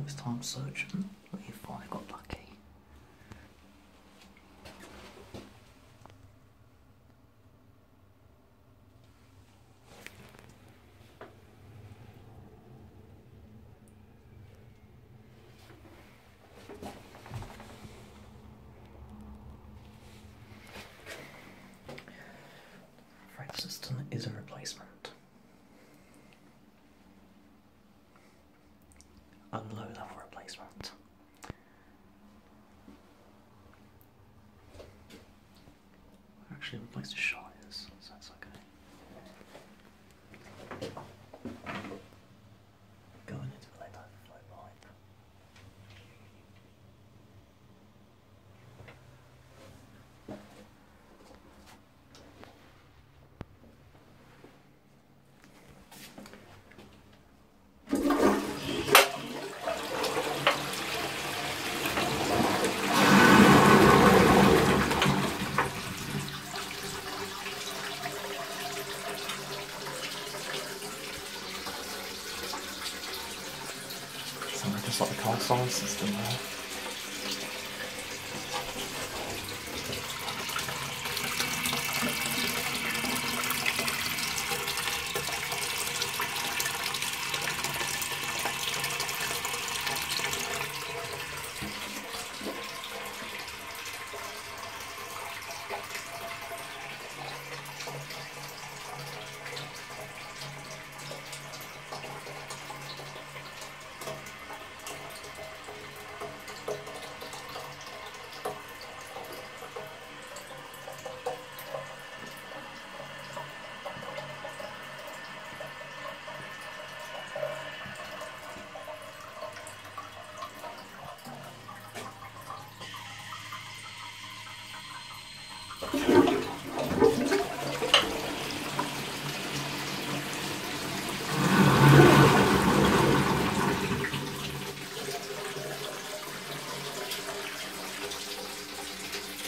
this time searching if I got lucky. Cistern is a replacement. A low level replacement. Actually replaced the shires, so that's okay. Going into the lead overflow pipe. Just like the cast iron system there.